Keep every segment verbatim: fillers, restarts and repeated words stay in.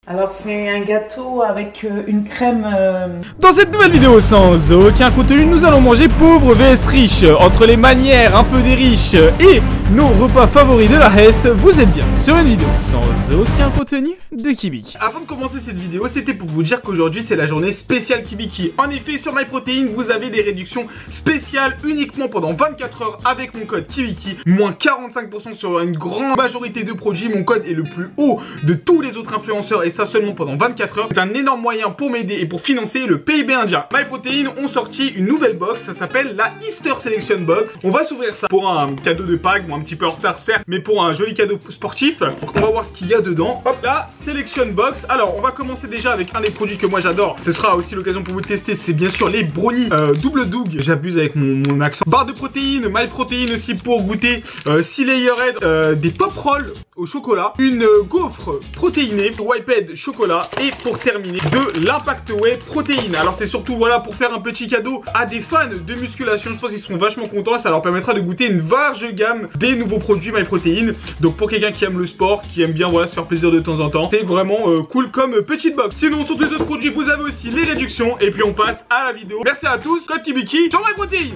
Alors c'est un gâteau avec euh, une crème... Euh... Dans cette nouvelle vidéo sans aucun contenu, nous allons manger pauvre vs riche. Entre les manières un peu des riches et nos repas favoris de la Hesse, vous êtes bien sur une vidéo sans aucun contenu de Kibiki. Avant de commencer cette vidéo, c'était pour vous dire qu'aujourd'hui c'est la journée spéciale Kibiki. En effet, sur MyProtein, vous avez des réductions spéciales uniquement pendant vingt-quatre heures avec mon code Kibiki. Moins quarante-cinq pour cent sur une grande majorité de produits. Mon code est le plus haut de tous les autres influenceurs et ça seulement pendant vingt-quatre heures. C'est un énorme moyen pour m'aider et pour financer le P I B indien. MyProtein ont sorti une nouvelle box, ça s'appelle la Easter Selection Box. On va s'ouvrir ça pour un cadeau de Pâques, bon un petit peu en retard certes, mais pour un joli cadeau sportif. Donc on va voir ce qu'il y a dedans. Hop là, Selection Box. Alors on va commencer déjà avec un des produits que moi j'adore. Ce sera aussi l'occasion pour vous de tester, c'est bien sûr les brownies euh, double doug. J'abuse avec mon, mon accent. Barre de protéines, MyProtein aussi pour goûter. Euh, six layered, euh, des pop rolls au chocolat, une euh, gaufre protéinée, Whitehead chocolat et pour terminer de l'impact whey protéines. Alors c'est surtout voilà pour faire un petit cadeau à des fans de musculation. Je pense qu'ils seront vachement contents. Ça leur permettra de goûter une large gamme des nouveaux produits MyProtein. Donc pour quelqu'un qui aime le sport, qui aime bien voilà se faire plaisir de temps en temps, c'est vraiment euh, cool comme petite box. Sinon sur tous les autres produits vous avez aussi les réductions et puis on passe à la vidéo. Merci à tous, code Kibiki sur MyProtein.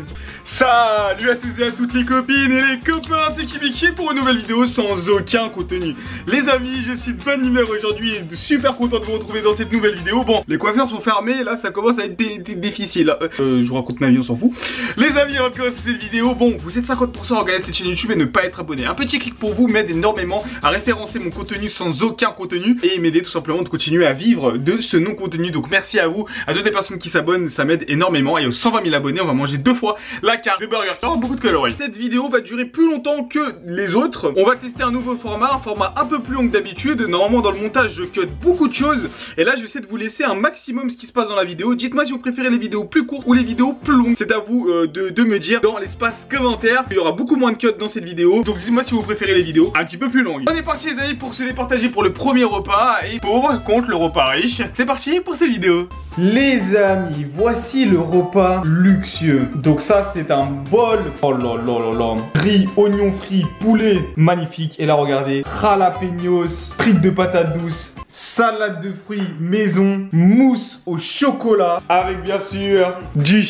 Salut à tous et à toutes les copines et les copains, c'est Kibiki pour une nouvelle vidéo sans aucun contenu. Les amis, je suis de bonne humeur aujourd'hui et super content de vous retrouver dans cette nouvelle vidéo. Bon, les coiffeurs sont fermés, là ça commence à être difficile. Euh, je vous raconte ma vie, on s'en fout. Les amis, on va commencer cette vidéo. Bon, vous êtes cinquante pour cent à regarder cette chaîne YouTube et ne pas être abonné. Un petit clic pour vous m'aide énormément à référencer mon contenu sans aucun contenu et m'aider tout simplement de continuer à vivre de ce non-contenu. Donc merci à vous, à toutes les personnes qui s'abonnent, ça m'aide énormément. Et aux cent vingt mille abonnés, on va manger deux fois la carte de Burger King. Beaucoup de calories. Cette vidéo va durer plus longtemps que les autres. On va tester un nouveau format, un format un peu plus long que d'habitude. Normalement dans le montage je cut beaucoup de choses et là je vais essayer de vous laisser un maximum ce qui se passe dans la vidéo. Dites-moi si vous préférez les vidéos plus courtes ou les vidéos plus longues. C'est à vous euh, de, de me dire dans l'espace commentaire. Il y aura beaucoup moins de cuts dans cette vidéo. Donc dites-moi si vous préférez les vidéos un petit peu plus longues. On est parti les amis pour se départager pour le premier repas et pauvre contre le repas riche. C'est parti pour cette vidéo. Les amis, voici le repas luxueux. Donc ça c'est un bol. Oh là là là là. Riz, oignons frits, poulet. Magnifique. Et là regardez. Jalapenos, frites de patates douces, salade de fruits maison, mousse au chocolat. Avec bien sûr du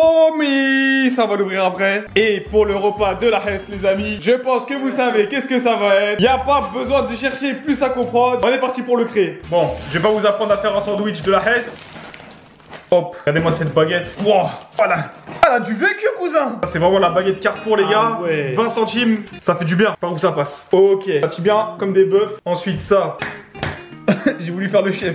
chambomi. Ça on va l'ouvrir après. Et pour le repas de la Hesse les amis, je pense que vous savez qu'est-ce que ça va être. Il n'y a pas besoin de chercher plus à comprendre. On est parti pour le créer. Bon, je vais pas vous apprendre à faire un sandwich de la Hesse. Hop, regardez-moi cette baguette. Wow, voilà. Elle a du vécu, cousin. C'est vraiment la baguette Carrefour, les gars. Ah ouais. vingt centimes, ça fait du bien. Par où ça passe? Ok, ça tient bien comme des bœufs. Ensuite, ça. J'ai voulu faire le chef.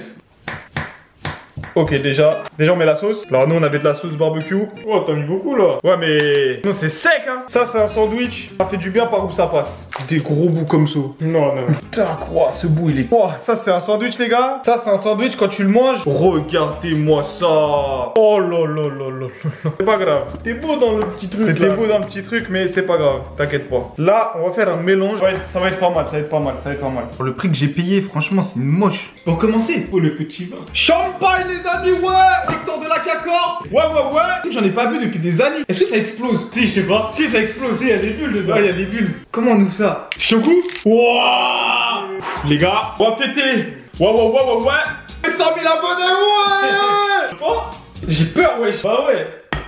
Ok, déjà, déjà on met la sauce. Alors nous on avait de la sauce barbecue. Oh, t'as mis beaucoup là. Ouais, mais non, c'est sec hein. Ça c'est un sandwich. Ça fait du bien par où ça passe. Des gros bouts comme ça. Non, non. Putain, quoi, ce bout il est. Oh, ça c'est un sandwich les gars. Ça c'est un sandwich quand tu le manges. Regardez-moi ça. Oh là là là là là. C'est pas grave. T'es beau dans le petit truc. C'était beau dans le petit truc, mais c'est pas grave. T'inquiète pas. Là, on va faire un mélange. Ça va, être, ça va être pas mal. Ça va être pas mal. Ça va être pas mal. Pour le prix que j'ai payé, franchement, c'est moche. Pour commencer, pour le petit vin. Champagne les amis, ouais. Victor de la Cacor. Ouais, ouais, ouais. J'en ai pas bu depuis des années. Est-ce que ça explose? Si, je sais pas. Si, ça explose. Il y a des bulles dedans. Ouais, il y a des bulles. Comment on ouvre ça? Choco. Wouah. Les gars, on va péter. Ouais, ouais, ouais, ouais, ouais. cent mille abonnés, ouais. Oh, j'ai peur, wesh. Bah ouais.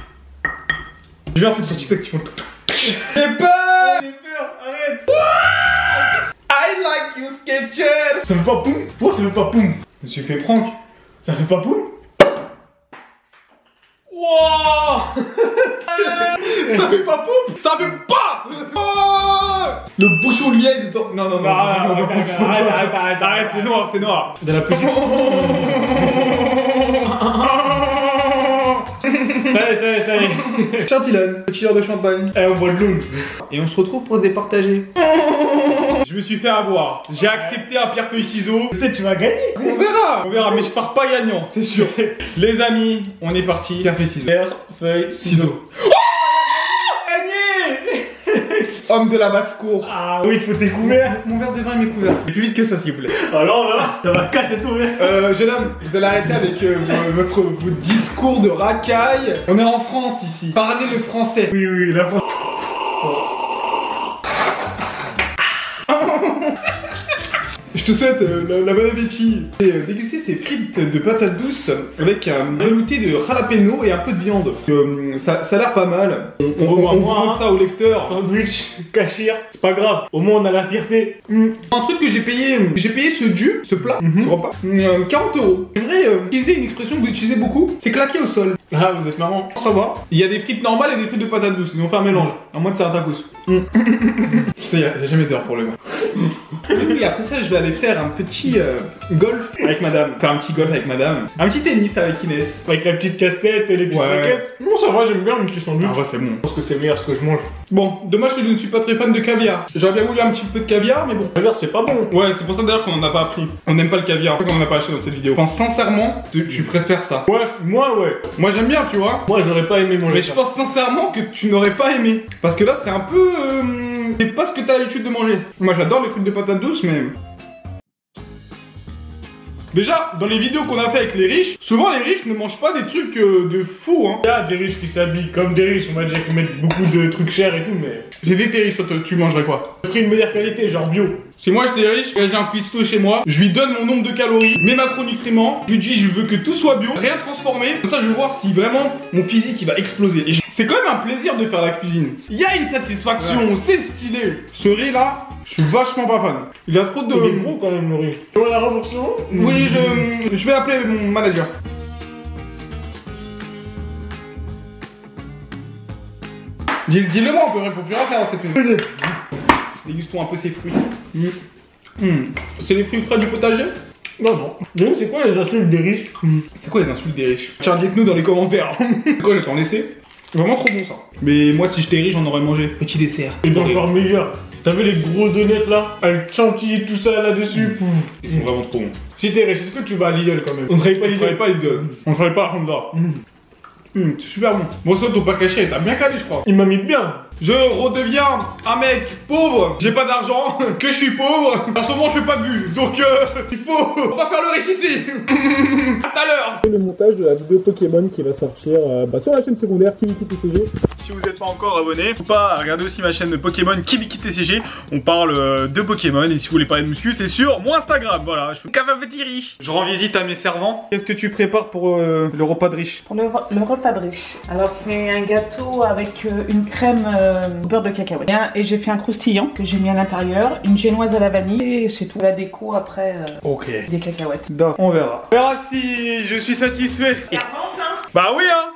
J'ai vu un truc sur TikTok qui font tout. J'ai peur. J'ai peur, arrête. I like you Skechers. Ça fait pas poum. Pourquoi ça fait pas poum? Je me suis fait prank. Ça fait pas poum. Wouah. Ça fait pas poum. Ça fait pas. Oh, le bouchon liège dans... Non, non, non, non, non, non, non, arrête, arrête, arrête, arrête, c'est noir, c'est noir. De la petite... Ça y est, ça y est, ça y est. Chantilly, petit heure de champagne. Et on boit de l'eau. Et on se retrouve pour départager. Je me suis fait avoir. J'ai accepté un pierre feuille ciseaux. Peut-être tu vas gagner. On verra. On verra, mais je pars pas gagnant, c'est sûr. Les amis, on est parti. Pierre feuille ciseaux. Pierre feuille ciseaux. Oh, gagné. Homme de la basse-cour. Ah oui, il faut tes couverts. Mon verre de vin est mes couverts. Plus vite que ça, s'il vous plaît. Alors là, ça va casser ton verre. Euh, jeune homme, vous allez arrêter avec euh, votre, votre discours de racaille. On est en France ici. Parlez le français. Oui, oui, la France. Je te souhaite euh, la, la bonne appétit. Et euh, déguster ces frites de patates douces avec un velouté de jalapeno et un peu de viande. Euh, ça, ça a l'air pas mal. On, on, Au moins, on moi, vend hein. ça au lecteur. Sandwich, cachir, c'est pas grave. Au moins on a la fierté. Mm. Un truc que j'ai payé, j'ai payé ce du, ce plat, Mhm. ce repas, euh, quarante euros. J'aimerais euh, utiliser une expression que vous utilisez beaucoup, c'est claquer au sol. Ah, vous êtes marrant. Ça va. Il y a des frites normales et des frites de patates douces. Ils ont fait un mélange. À moins de faire un tacos. Mm. Je sais, il n'y a jamais d'heure pour le gars. Oui, après ça, je vais aller faire un petit euh, golf avec madame. Faire un petit golf avec madame. Un petit tennis avec Inès. Avec la petite casse-tête et les petites Ouais. raquettes. Non, ça va, j'aime bien le petit sandwich. Ah, ouais, c'est bon. Je pense que c'est meilleur ce que je mange. Bon, dommage que je ne suis pas très fan de caviar. J'aurais bien voulu un petit peu de caviar, mais bon. D'ailleurs, c'est pas bon. Ouais, c'est pour ça d'ailleurs qu'on en a pas appris. On n'aime pas le caviar. C'est pour ça qu'on en a pas acheté dans cette vidéo. Je pense sincèrement que tu préfères ça. Ouais, moi, ouais. Moi, j'aime bien, tu vois. Moi, j'aurais pas aimé manger Mais je ça. pense sincèrement que tu n'aurais pas aimé. Parce que là, c'est un peu. Euh, c'est pas ce que t'as l'habitude de manger. Moi, j'adore les frites de patates douces, mais. Déjà, dans les vidéos qu'on a fait avec les riches, souvent les riches ne mangent pas des trucs euh, de fou, hein. Il y a des riches qui s'habillent comme des riches, on va dire qu'ils mettent beaucoup de trucs chers et tout, mais. J'ai vu que t'es riche, toi, tu mangerais quoi? J'ai pris une meilleure qualité, genre bio. Si moi j'étais riche, j'ai un cuistot chez moi, je lui donne mon nombre de calories, mes macronutriments, je lui dis je veux que tout soit bio, rien transformé, comme ça je veux voir si vraiment mon physique il va exploser. Et je- c'est quand même un plaisir de faire la cuisine. Il y a une satisfaction, Ouais. c'est stylé. Ce riz là, je suis vachement pas fan. Il a trop de... Il est gros quand même le riz. Tu veux la remboursement? Oui, je, je vais appeler mon manager. Dis- Dis-le moi, on peut, on peut plus rien faire dans cette cuisine. Dégustons un peu ces fruits. Mm. Mm. C'est les fruits frais du potager? Non, non. Dis-nous, c'est quoi les insultes des riches? C'est quoi les insultes des riches? Charlie, dites-nous dans les commentaires. C'est quoi, je vais t'en laisser? Vraiment trop bon ça. Mais moi, si j'étais riche, j'en aurais mangé. Petit dessert. C'est encore meilleur. T'as vu les gros donuts là? Avec chantilly, tout ça là-dessus. Pouf. Ils sont vraiment trop bons. Si t'es riche, est-ce que tu vas à Lidl quand même? On travaille pas On travaille Lidl. pas Lidl. On travaille pas à Honda. Mm, c'est super bon. Bon, ça, ton pas caché, t'as bien calé, je crois. Il m'a mis bien. Je redeviens un mec pauvre, j'ai pas d'argent, que je suis pauvre. En ce moment, je fais pas de vues, donc euh, il faut. On va faire le riche ici. À tout à l'heure. Le montage de la vidéo Pokémon qui va sortir euh, bah, sur la chaîne secondaire KiwiKiTCG. Si vous n'êtes pas encore abonné, faut pas regarder aussi ma chaîne de Pokémon KiwiKiTCG. On parle euh, de Pokémon et si vous voulez parler de muscu, c'est sur mon Instagram. Voilà, je fais cave un petit riche. Je rends visite à mes servants. Qu'est-ce que tu prépares pour euh, le repas de riche? Pour le, le repas de riche. Alors c'est un gâteau avec euh, une crème euh, au beurre de cacahuète. Et j'ai fait un croustillant que j'ai mis à l'intérieur, une génoise à la vanille et c'est tout. La déco après euh, Ok. des cacahuètes. D'accord, on verra. On verra si je suis satisfait. Ça rentre, hein? Bah oui hein.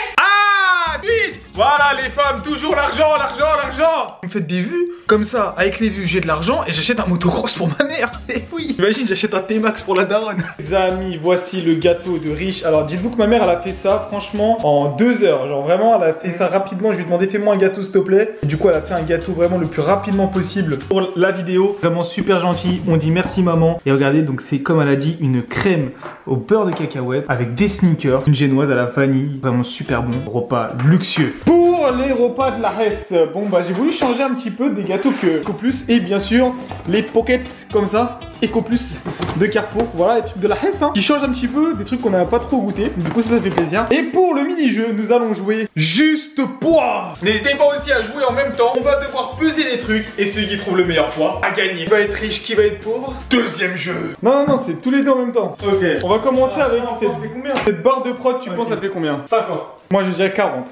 Ah, vite. Voilà les femmes, toujours l'argent, l'argent, l'argent. Vous me faites des vues comme ça, avec les vues j'ai de l'argent et j'achète un motocross pour ma mère. Et oui. Imagine, j'achète un T-Max pour la daronne. Les amis, voici le gâteau de riche. Alors dites-vous que ma mère elle a fait ça franchement en deux heures. Genre vraiment elle a fait ça rapidement. Je lui ai demandé fais-moi un gâteau s'il te plaît. Et du coup elle a fait un gâteau vraiment le plus rapidement possible pour la vidéo. Vraiment super gentil. On dit merci maman. Et regardez donc c'est comme elle a dit une crème au beurre de cacahuète avec des sneakers, une génoise à la vanille. Vraiment super bon. Repas luxueux. Pour les repas de la Hesse, bon bah j'ai voulu changer un petit peu des gâteaux que Eco Plus et bien sûr les pockets comme ça, Eco Plus de Carrefour, voilà les trucs de la Hesse hein, qui changent un petit peu des trucs qu'on n'a pas trop goûté, du coup ça, ça fait plaisir. Et pour le mini-jeu, nous allons jouer juste poids. N'hésitez pas aussi à jouer en même temps, on va devoir peser des trucs et celui qui trouve le meilleur poids a gagné. Qui va être riche, qui va être pauvre, deuxième jeu. Non non non, c'est tous les deux en même temps. Ok, on va commencer Ah, avec ça, cette, c'est combien? cette barre de prod, tu Ok. penses ça fait combien? cinquante. Moi je dirais quarante.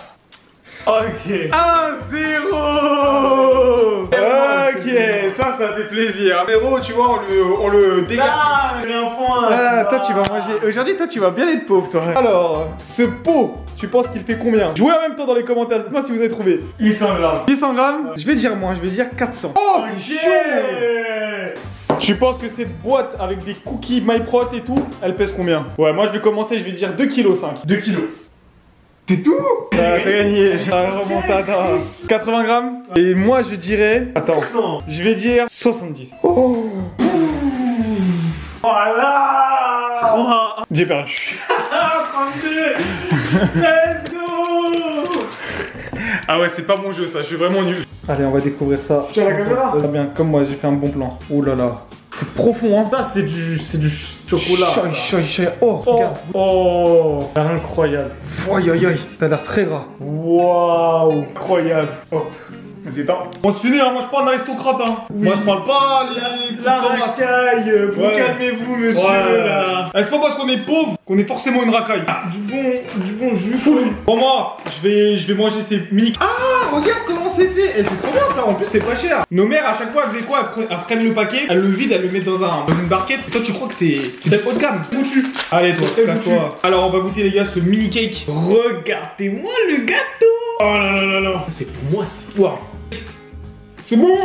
Ok. un zéro. Ok, ça, ça fait plaisir. zéro, tu vois, on le, on le dégage. Ah, j'ai un point. Ah, toi, tu vas manger. Aujourd'hui, toi, tu vas bien être pauvre, toi. Alors, ce pot, tu penses qu'il fait combien? Jouez en même temps dans les commentaires. Dites-moi si vous avez trouvé. huit cents grammes. huit cents grammes. Je vais dire moins, je vais dire quatre cents. Oh, t'es chaud. Tu penses que cette boîte avec des cookies MyProt et tout, elle pèse combien? Ouais, moi, je vais commencer, je vais dire deux virgule cinq kilos. deux kilos. C'est tout? T'as gagné. La remontada. quatre-vingts grammes. Et moi, je dirais. Attends. cent. Je vais dire soixante-dix. Oh. Voilà. trois. J'ai perdu. Ah, trente-deux. Let's go. Ah ouais, c'est pas mon jeu ça, je suis vraiment nul. Allez, on va découvrir ça. Tu as la caméra? Très bien, comme moi, j'ai fait un bon plan. Oh là là. C'est profond, hein. Ça, c'est du, c'est du chocolat. Chai, ça. chai, chai. Oh, Oh, regarde. oh, incroyable. Aïe, aïe, aïe. T'as l'air très gras. Waouh, incroyable. Oh. C'est temps. On se finit, hein. Moi je parle d'aristocrate, hein. Oui. Moi je parle pas les trucs La comme racaille, vous ouais. calmez-vous, monsieur. Ouais. Là. Eh, c'est pas parce qu'on est pauvre qu'on est forcément une racaille. Ah, du bon, du bon jus. Fou. Pour moi, je vais, je vais manger ces mini. Ah, regarde comment c'est fait. Eh, c'est trop bien ça. En plus, c'est pas cher. Nos mères, à chaque fois, elles faisaient quoi? Elles prennent le paquet, elles le vident, elles le mettent dans, un, dans une barquette. Et toi, tu crois que c'est haut de gamme? Foutu. Allez, toi, casse-toi. Alors, on va goûter, les gars, ce mini cake. Regardez-moi le gâteau. Oh là là là là. C'est pour moi, c'est wow. C'est bon?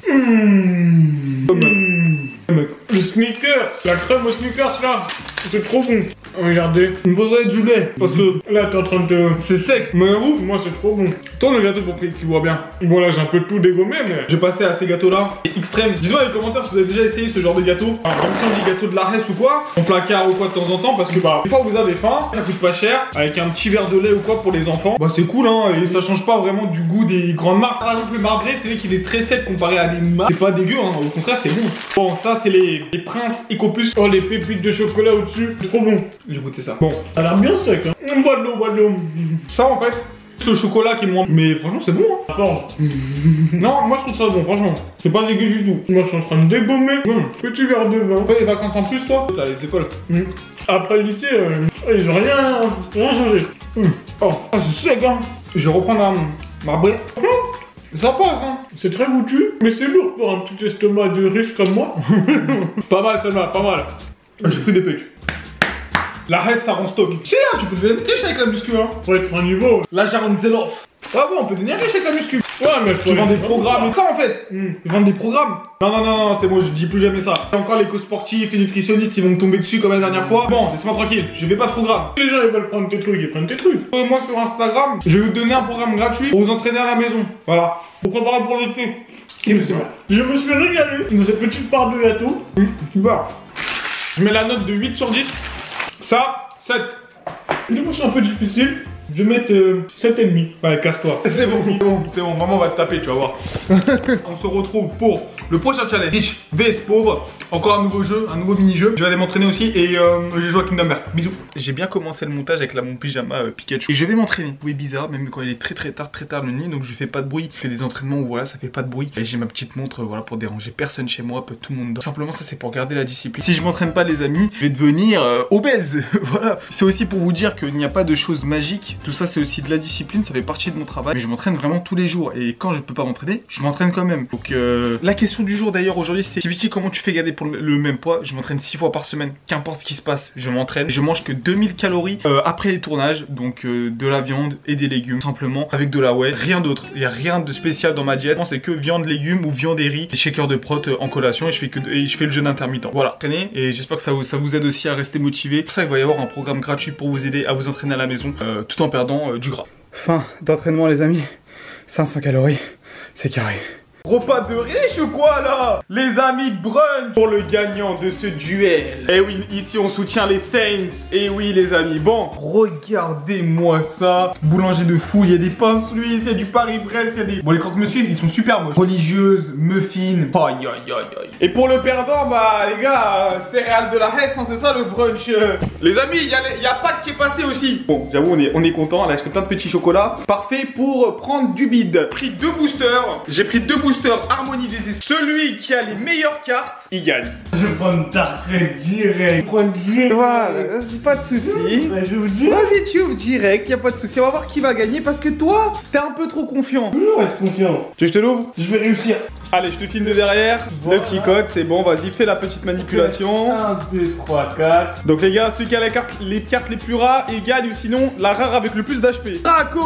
Mmh. Mmh. Le sneaker, la crème au sneakers là, c'est trop bon. Regardez, Il me faudrait du lait parce que là t'es en train de... c'est sec. Mais vous, Moi c'est trop bon. tourne le gâteau pour qu'il voit bien. Bon là j'ai un peu tout dégommé mais... J'ai passé à ces gâteaux là. Extrême. Dites-moi dans les commentaires si vous avez déjà essayé ce genre de gâteau. Alors, même si on dit gâteau de la Hesse ou quoi, en placard ou quoi de temps en temps, parce que bah, des fois vous avez faim, ça coûte pas cher, avec un petit verre de lait ou quoi pour les enfants. Bah c'est cool hein, et ça change pas vraiment du goût des grandes marques. Par exemple le marbré, c'est vrai qu'il est très sec comparé à des marques. C'est pas dégueu hein, au contraire c'est bon. Bon ça c'est les, les Prince Ecoplus. Oh les pépites de chocolat au-dessus, c'est trop bon. J'ai goûté ça. Bon, Ça a l'air bien sec hein. On boit de l'eau, on boit de l'eau. ça en fait, c'est le chocolat qui est moins. Mais franchement c'est bon hein. Forge. Non, moi je trouve ça bon, franchement. C'est pas dégueu du tout. Moi je suis en train de dégommer. Mmh. Petit verre de vin. Après les vacances en plus toi, t'as les écoles. Mmh. Après le lycée, euh, ils ont rien, rien changé. Mmh. Oh, ah, c'est sec hein. Je vais reprendre un marbré. Mmh. Ça passe hein. C'est très goûtu, mais c'est lourd pour un petit estomac de riche comme moi. Pas mal celle-là, pas mal. J'ai pris des pecs. La reste ça rend stock. Tiens, tu peux devenir riche avec la muscu hein. Faut être un niveau. Là j'ai un Zeloff. Ah bon, on peut devenir riche avec la muscu. Ouais, mais faut Je vends des être- programmes. Ça en fait. Mmh. Je vends des programmes. Non, non, non, non, c'est bon, je dis plus jamais ça. Et encore les co-sportifs et nutritionnistes, ils vont me tomber dessus comme la dernière fois. Bon, laisse-moi tranquille, je fais pas de programme. Les gens ils veulent prendre tes trucs, ils prennent tes trucs. Euh, Moi sur Instagram, je vais vous donner un programme gratuit pour vous entraîner à la maison. Voilà. Pour préparer pour l'été. Je me suis régalé dans cette petite part de gâteau. Tu vas. Je mets la note de huit sur dix. Ça, sept. Du coup, c'est un peu difficile. Je vais mettre euh, sept virgule cinq. Ouais, casse-toi. C'est bon, c'est bon, c'est bon. Maman va te taper, tu vas voir. On se retrouve pour le prochain challenge. Riche vs pauvre. Encore un nouveau jeu, un nouveau mini-jeu. Je vais aller m'entraîner aussi et euh, j'ai joué à Kingdom Hearts. Bisous. J'ai bien commencé le montage avec là, mon pyjama euh, Pikachu. Et je vais m'entraîner. Oui, bizarre, même quand il est très très tard, très tard le nuit. Donc je fais pas de bruit. Je fais des entraînements où voilà, ça fait pas de bruit. Et j'ai ma petite montre, voilà, pour déranger personne chez moi, tout le monde dort. Tout simplement, ça c'est pour garder la discipline. Si je m'entraîne pas, les amis, je vais devenir euh, obèse. Voilà. C'est aussi pour vous dire qu'il n'y a pas de choses magiques. Tout ça, c'est aussi de la discipline, ça fait partie de mon travail. Mais je m'entraîne vraiment tous les jours. Et quand je peux pas m'entraîner, je m'entraîne quand même. Donc euh, la question du jour d'ailleurs aujourd'hui, c'est Vicky, comment tu fais garder pour le, le même poids? Je m'entraîne six fois par semaine. Qu'importe ce qui se passe, je m'entraîne. Je mange que deux mille calories euh, après les tournages. Donc euh, de la viande et des légumes. Simplement avec de la whey. Rien d'autre. Il n'y a rien de spécial dans ma diète. C'est que viande, légumes ou viande et riz. Et shaker de prot euh, en collation. Et je fais que et je fais le jeûne intermittent. Voilà. Entraînez. Et j'espère que ça vous, ça vous aide aussi à rester motivé. Pour ça, il va y avoir un programme gratuit pour vous aider à vous entraîner à la maison. Euh, tout en perdant euh, du gras. Fin d'entraînement les amis, cinq cents calories, c'est carré. Repas de riche ou quoi là? Les amis, brunch pour le gagnant de ce duel. Et oui, ici on soutient les Saints. Et oui les amis, bon, regardez-moi ça. Boulanger de fou, il y a des pains suisses, il y a du Paris-Brest, il y a des... Bon les croque-monsieur, ils sont super moches. Religieuses, muffins, aïe aïe aïe aïe. Et pour le perdant, bah les gars, céréales de la Hesse, hein, c'est ça le brunch. Les amis, il y, y a Pâques qui est passé aussi. Bon, j'avoue, on est, on est content, elle a acheté plein de petits chocolats. Parfait pour prendre du bide. J'ai pris deux boosters, j'ai pris deux boosters. Harmonie des esprits. Celui qui a les meilleures cartes, il gagne. Je prends une Darkrai direct. Je prends direct. Voilà, c'est pas de soucis. Bah, je vous dis. Vas-y, tu ouvres direct, y a pas de soucis. On va voir qui va gagner parce que toi, t'es un peu trop confiant. Toujours être confiant. Tu veux que je te l'ouvre? Je vais réussir. Allez, je te filme de derrière. Voilà. Le petit code, c'est bon, vas-y, fais la petite manipulation. un, deux, trois, quatre. Donc les gars, celui qui a la carte, les cartes les plus rares, il gagne, ou sinon la rare avec le plus d'H P. Draco.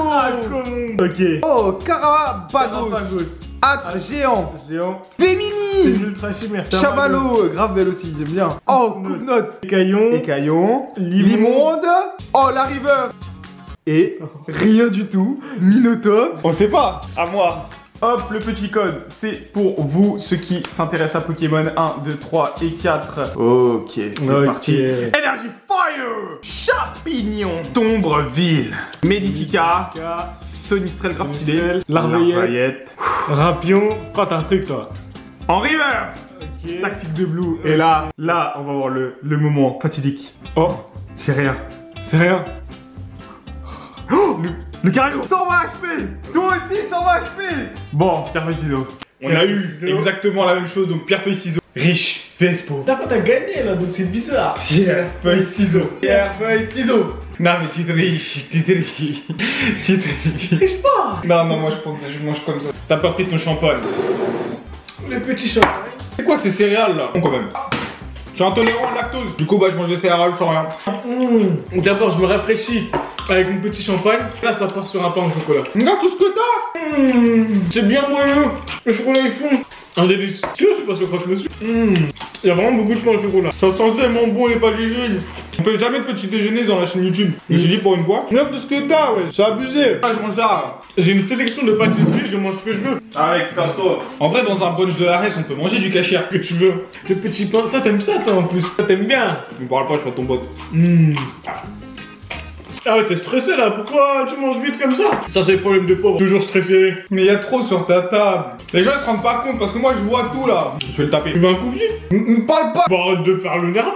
Ok. Oh, Carabagos. Âtre géant. Géant. C'est Fémini. ultra chimère. Chamallow, grave belle aussi, j'aime bien. Oh, coupe-note. Écaillon. Écaillon. Limonde. Limonde. Oh, la river. Et rien du tout. Minotaure. On sait pas. À moi. Hop, le petit code, c'est pour vous, ceux qui s'intéressent à Pokémon. un, deux, trois et quatre. Ok, c'est Ok. parti. Énergie Fire. Champignon. Sombre Ville. Meditica. Sonistrel grave stylé. Larveillette. Rapion. Oh, t'as un truc, toi. En reverse. Ok. Tactique de Blue. Et là, là, on va voir le, le moment fatidique. Oh, j'ai rien. C'est rien. Oh, le, le carré cent vingt H P. Toi aussi cent vingt H P. Bon, pierre feuille ciseaux. On a eu exactement la même chose, donc pierre feuille ciseaux. Riche, V S pauvre. T'as pas t'as gagné là, donc c'est bizarre. Pierre feuille ciseaux. Pierre feuille ciseaux. Non mais tu triches, tu triches. Tu triches. Je triche pas. Non non, moi je, prends, je mange comme ça. T'as pas pris ton champagne. Les petits champagne. C'est quoi ces céréales là? Bon quand même. Je suis intolérant au lactose. Du coup bah je mange des céréales sans rien. Mmh. D'abord je me rafraîchis avec mon petit champagne. Là ça part sur un pain au chocolat. Regarde tout ce que t'as. Mmh. C'est bien moelleux. Le chocolat est fond. Un délice. Tu vois, je sais pas ce que je me suis. Mmh. Il y a vraiment beaucoup de pain au chocolat. Ça sent tellement bon les pâtisseries. On fait jamais de petit déjeuner dans la chaîne YouTube. Je me suis dit pour une fois. Regarde tout ce que t'as, ouais. C'est abusé. Là je mange là. J'ai une sélection de pâtisseries, je mange ce que je veux. Avec casse-toi. En vrai dans un brunch de la Resse on peut manger du cachir. Ce que tu veux. Tes petits pains, ça t'aimes ça toi en plus. Ça t'aime bien. Tu me parles pas, je suis pas ton pote. Mmh. Ah ouais, t'es stressé là, pourquoi tu manges vite comme ça? Ça c'est le problème de pauvre, toujours stressé. Mais il y a trop sur ta table. Les gens ils se rendent pas compte parce que moi je vois tout là. Je vais le taper. Tu veux un cookie? Me parle pas. Bah arrête de faire le nerveux.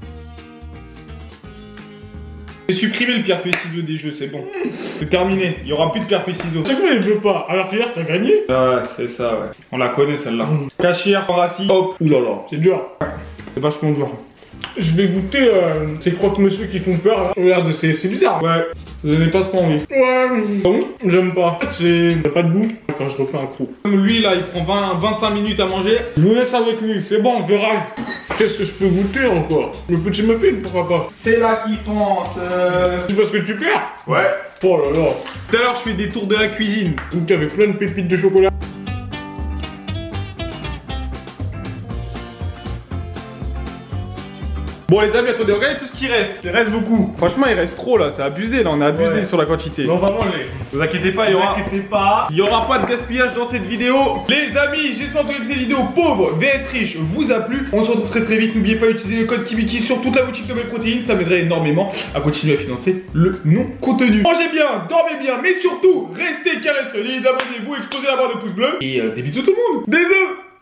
J'ai supprimé le pierre feuille ciseaux des jeux, c'est bon. C'est terminé, il y aura plus de pierre feuille ciseaux. C'est quoi il veut pas? Alors qu'hier t'as gagné? Ouais, c'est ça ouais. On la connaît celle-là. Mmh. Cachir, Horacie, hop. Oulala, c'est dur. C'est vachement dur. Je vais goûter euh, ces croque-monsieur qui font peur là. Regarde, c'est bizarre. Ouais, vous avez pas trop envie. Ouais, bon, j'aime pas. C'est pas de bouffe quand je refais un croc. Comme lui là, il prend vingt, vingt-cinq minutes à manger. Je vous laisse avec lui, c'est bon, je rage. Qu'est-ce que je peux goûter encore? Le petit muffin, pourquoi pas? C'est là qu'il pense. Euh... C'est parce que tu perds? Ouais. Oh là là. Tout à l'heure, je fais des tours de la cuisine. Où t'avais plein de pépites de chocolat. Bon les amis, attendez, regardez tout ce qui reste. Il reste beaucoup. Franchement, il reste trop là, c'est abusé là, on a abusé ouais. sur la quantité. Mais on va manger. Ne vous inquiétez pas, il y aura... inquiétez pas. Il y aura pas de gaspillage dans cette vidéo. Les amis, j'espère que cette vidéo pauvre V S riche vous a plu. On se retrouve très très vite. N'oubliez pas d'utiliser le code Kibiki sur toute la boutique de Nobel Protéines. Ça m'aiderait énormément à continuer à financer le non-contenu. Mangez bien, dormez bien, mais surtout, restez carré solide. Abonnez-vous, explosez la barre de pouces bleus. Et euh, des bisous tout le monde. Des bisous.